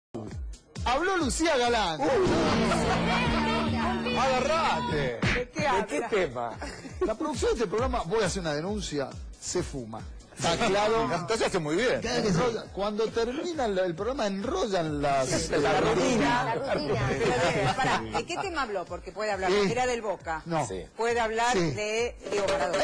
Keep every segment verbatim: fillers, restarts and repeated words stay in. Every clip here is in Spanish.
Habló Lucía Galán. Uh. Agarrate. ¿De qué, ¿De qué tema? La producción de este programa, voy a hacer una denuncia, se fuma. Está claro. Entonces hace muy bien. Cuando termina el, el programa enrollan las... La rutina. La rutina. Pero de, pará, ¿de qué tema habló? Porque puede hablar, Sí. era del Boca. No. Sí. Puede hablar Sí. de Diego Maradona.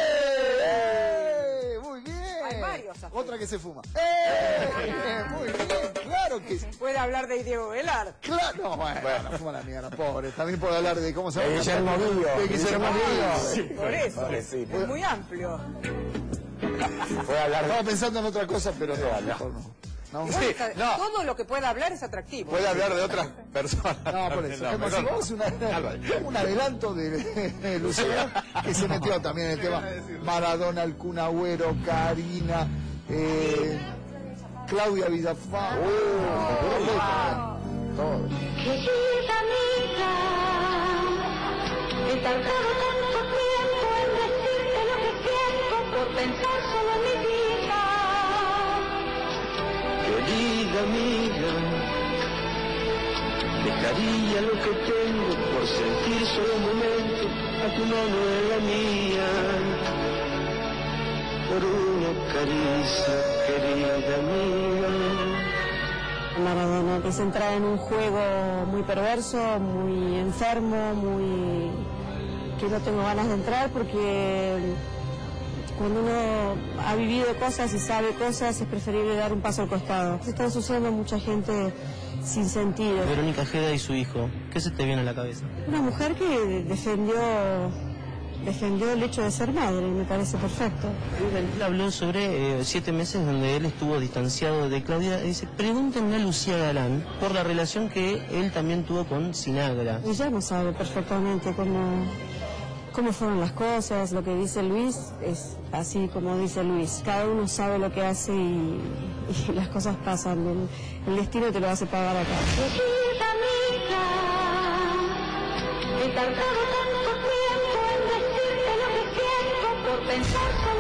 ¡Eh! Muy bien. Hay varios aspectos. Otra que se fuma. ¡Eh! Muy bien, claro que sí. Puede hablar de Diego Velar. Claro, no, bueno, Bueno. no fuma la mierda, pobre. También puede hablar de cómo se De llama. Guillermo Guillo. De Guillermo Sí. Guillo. Por eso. Pobrecito. Es muy amplio. Puede hablar Estaba de... pensando en otra cosa, pero no, Sí, mejor no. No, Sí, no. Todo lo que pueda hablar es atractivo. Puede hablar de otras personas. no, por eso. No, Es más, mejor si no. vamos a una- un adelanto de, de Lucía, que se metió también en el tema Maradona, el Kun Agüero, Karina, eh, Claudia Villafán. Todo. Querida amiga, he tardado tanto tiempo en decirte lo que siento por pensar solo en mi vida. Querida amiga, dejaría lo que tengo por sentir solo un momento a tu mano en la mía, por una caricia, querida amiga. Maradona, que se entra en un juego muy perverso, muy enfermo, muy que no tengo ganas de entrar porque cuando uno ha vivido cosas y sabe cosas es preferible dar un paso al costado. Se está ensuciando mucha gente sin sentido. Verónica Ojeda y su hijo, ¿qué se te viene a la cabeza? Una mujer que defendió defendió el hecho de ser madre, me parece perfecto. Él habló sobre eh, siete meses donde él estuvo distanciado de Claudia. Dice, pregúntenle a Lucía Galán por la relación que él también tuvo con Sinagra. Ella no sabe perfectamente cómo, cómo fueron las cosas, lo que dice Luis es así como dice Luis. Cada uno sabe lo que hace y, y las cosas pasan, el, el destino te lo hace pagar acá. Querida amiga, he tardado tanto tiempo en decirte lo que siento por pensar solo